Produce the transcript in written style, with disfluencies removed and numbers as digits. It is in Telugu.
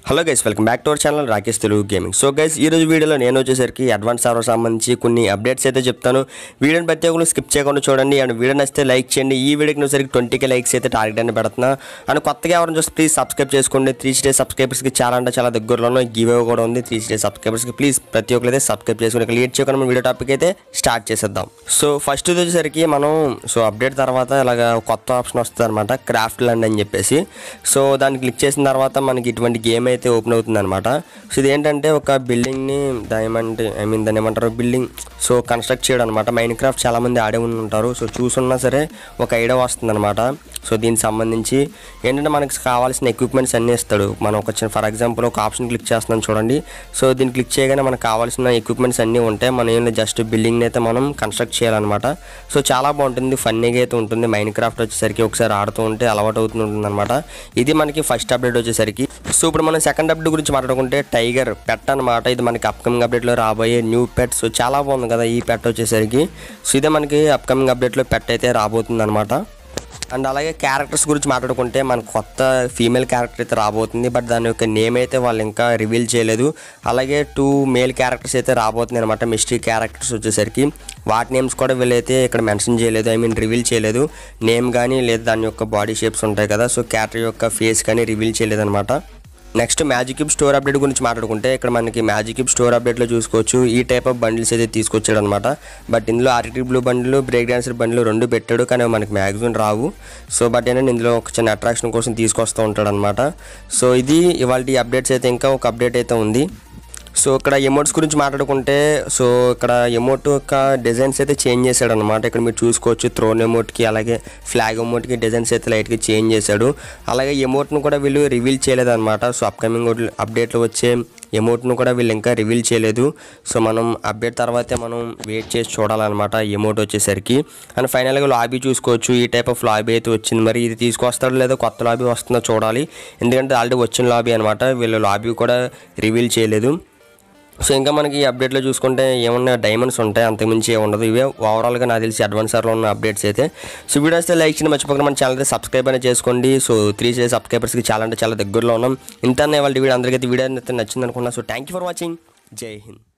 Hello guys, welcome back to our channel Rakesh Telugu gaming. So guys, ఈ రోజు వీడియోలో నేను వచ్చేసరికి అడ్వాన్స్ సర్వర్ సంబంధించి కొన్ని అప్డేట్స్ అయితే చెప్తాను. వీడియోని ప్రతి ఒక్కరు స్కిప్ చేయకుండా చూడండి. అండ్ వీడియో నచ్చితే లైక్ చేయండి. ఈ వీడియోకి వచ్చేసరికి 20K లైక్స్ అయితే టార్గెట్ అని పెడుతున్నా. అండ్ కొత్తగా ఎవరైనా చూస్తే ప్లీజ్ సబ్స్క్రైబ్ చేసుకోండి. 3 సబ్స్క్రైబర్స్కి చాలా అంటే చాలా దగ్గరలోనే గివ్ అవే కూడా ఉంది. 3 సబ్స్క్రైబర్స్కి ప్లీజ్ ప్రతి ఒక్కరు అయితే సబ్స్క్రైబ్ చేసుకుని లేట్ చేయకుండా మన వీడియో టాపిక్ అయితే స్టార్ట్ చేసేద్దాం. సో ఫస్ట్ వచ్చేసరికి మనం అప్డేట్ తర్వాత ఇలాగ కొత్త ఆప్షన్ వస్తుంది అనమాట, క్రాఫ్ట్ ల్యాండ్ అని చెప్పేసి. సో దాన్ని క్లిక్ చేసిన తర్వాత మనకి ఇటువంటి గేమ్ అయితే ఓపెన్ అవుతుంది అనమాట. సో ఇదేంటంటే ఒక బిల్డింగ్ని దాన్ని ఏమంటారు బిల్డింగ్ కన్స్ట్రక్ట్ చేయడం అనమాట. మైన్ క్రాఫ్ట్ చాలామంది ఆడే ఉంటారు. సో చూసున్నా సరే ఒక ఐడియా వస్తుంది అనమాట. సో దీనికి సంబంధించి ఏంటంటే మనకి కావాల్సిన ఎక్విప్మెంట్స్ అన్నీ ఇస్తాడు. మనం ఫర్ ఎగ్జాంపుల్ ఒక ఆప్షన్ క్లిక్ చేస్తున్నాం చూడండి. సో దీన్ని క్లిక్ చేయగానే మనకు కావాల్సిన ఎక్విప్మెంట్స్ అన్నీ ఉంటాయి. మనం ఏం జస్ట్ బిల్డింగ్ని అయితే మనం కన్స్ట్రక్ట్ చేయాలన్నమాట. సో చాలా బాగుంటుంది, ఫన్నీగా అయితే ఉంటుంది. మైన్ క్రాఫ్ట్ వచ్చేసరికి ఒకసారి ఆడుతూ ఉంటే అలవాటు అవుతుంది అనమాట. ఇది మనకి ఫస్ట్ అప్డేట్ వచ్చేసరికి. సో ఇప్పుడు మనం సెకండ్ అప్డేట్ గురించి మాట్లాడుకుంటే టైగర్ పెట్ అనమాట. ఇది మనకి అప్కమింగ్ అప్డేట్లో రాబోయే న్యూ పెట్. సో చాలా బాగుంది కదా ఈ పెట్ వచ్చేసరికి. సో ఇదే మనకి అప్కమింగ్ అప్డేట్లో పెట్ అయితే రాబోతుంది అనమాట. అండ్ అలాగే క్యారెక్టర్స్ గురించి మాట్లాడుకుంటే మనకు కొత్త ఫీమేల్ క్యారెక్టర్ అయితే రాబోతుంది. బట్ దాని యొక్క నేమ్ అయితే వాళ్ళు ఇంకా రివీల్ చేయలేదు. అలాగే 2 మేల్ క్యారెక్టర్స్ అయితే రాబోతుంది అనమాట. మిస్టరీ క్యారెక్టర్స్ వచ్చేసరికి వాటి నేమ్స్ కూడా వీళ్ళైతే ఇక్కడ మెన్షన్ చేయలేదు, రివీల్ చేయలేదు. నేమ్ కానీ లేదా దాని యొక్క బాడీ షేప్స్ ఉంటాయి కదా, సో క్యారెక్టర్ యొక్క ఫేస్ కానీ రివీల్ చేయలేదు అనమాట. Next magic cube store update గురించి మాట్లాడుకుంటే ఇక్కడ మనకి మ్యాజిక్ క్యూబ్ స్టోర్ అప్డేట్లో చూసుకోవచ్చు ఈ టైప్ ఆఫ్ బండిల్స్ అయితే తీసుకొచ్చాడు అనమాట. బట్ ఇందులో ఆర్టిక్ బ్లూ బండ్లు, బ్రేక్ డాన్సర్ బండ్లు 2 పెట్టాడు, కానీ మనకి మ్యాక్సిమం రావు. సో బట్ ఏంటంటే ఇందులో ఒక చిన్న అట్రాక్షన్ కోసం తీసుకొస్తూ ఉంటాడు అనమాట. సో ఇది ఇవాళ అప్డేట్స్ అయితే. ఇంకా ఒక అప్డేట్ అయితే ఉంది. సో ఇక్కడ ఎమోట్స్ గురించి మాట్లాడుకుంటే సో ఇక్కడ ఎమోట్ యొక్క డిజైన్స్ అయితే చేంజ్ చేశాడు అనమాట. ఇక్కడ మీరు చూసుకోవచ్చు థ్రోన్ ఎమోట్కి అలాగే ఫ్లాగ్ ఎమోట్కి డిజైన్స్ అయితే లైట్గా చేంజ్ చేశాడు. అలాగే ఎమోట్ను కూడా వీళ్ళు రివీల్ చేయలేదన్నమాట. సో అప్కమింగ్ అప్డేట్లో వచ్చే ఎమోట్ను కూడా వీళ్ళు ఇంకా రివీల్ చేయలేదు. సో మనం అప్డేట్ తర్వాతే మనం వెయిట్ చేసి చూడాలన్నమాట ఎమోట్ వచ్చేసరికి. అండ్ ఫైనల్గా లాబీ చూసుకోవచ్చు, ఈ టైప్ ఆఫ్ లాబీ అయితే వచ్చింది. మరి ఇది తీసుకొస్తాడో లేదో, కొత్త లాబీ వస్తుందో చూడాలి. ఎందుకంటే ఆల్రెడీ వచ్చిన లాబీ అనమాట. వీళ్ళు లాబీ కూడా రివీల్ చేయలేదు. సో ఇంకా మనకి ఈ అప్డేట్లో చూసుకుంటే ఏమన్నా డైమండ్స్ ఉంటాయి, అంతకుమించి ఉండదు. ఇవే ఓవరాల్గా నాకు తెలిసి అడ్వాన్సర్లో ఉన్న అప్డేట్స్ అయితే. సో వీడియో వస్తే లైక్ చేయడం మర్చిపోకుండా మన ఛానల్ అయితే సబ్స్క్రైబ్ అనేది చేసుకోండి. సో 3 సబ్స్క్రైబర్స్కి చాలా అంటే చాలా దగ్గరలో ఉన్నాం. ఇంత ఇవాళ వీడియో అందరికీ వీడియో అయితే నచ్చింది అనుకున్నా. So thank you for watching. జై హింద్.